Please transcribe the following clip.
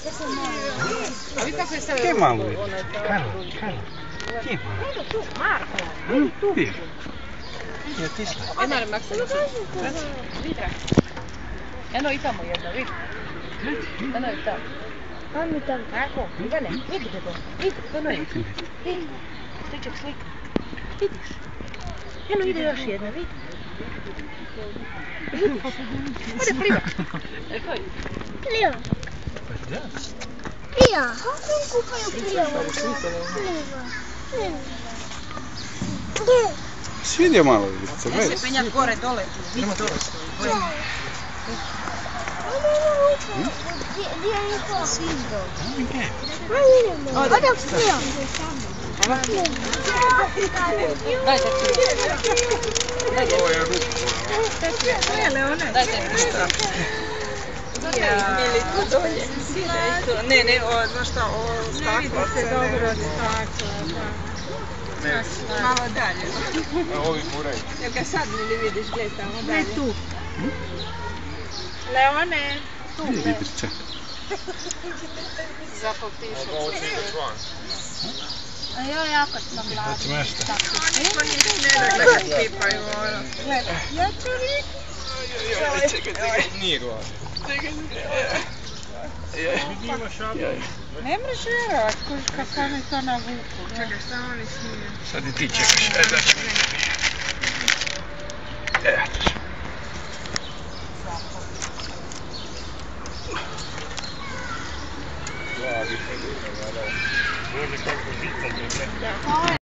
A vidi kako je stavio... Che malo vedi? Carlo. Chi è malo? Evo tu, Marko. Vedi? Ja ti sam. Eno, Maksimović. Vidi. Eno i tamo jedno, vidi. Eno i tamo. Ajmo tamo. Tako, Ivane, vidite to. Vidi, eno je. Vidi. Stiček slika. Vidiš? Eno ide još jedna, vidi. Ode pliva. Pliva. Pliva. Kupaju pliva. Svidio malo, se Ne vidi. se penjat gore, dole. Vidi dole. Gdje je to? Svindo. Ode pliva. Dajte tu. Dajte. Dajte ništa. Ili tu dolje. Ne, znaš šta, ovo staklo. Ne vidi se dobro od stakla. Malo dalje. Ovi moraju. Jel ga sad ne vidiš, gledaj tamo dalje. Ne tu. Leone. Tu. Vidiš, ček. Zato piše. A joj, jako sam mlada. Hoćemo još šta? Niko ništa ne da ga pipaju, ono. Gledaj. Ja ću Čekaj, nije glava. Ne mreš vjerovat kako oni to navuku. Čekaj, šta oni snimaju? Sad i ti čekaš,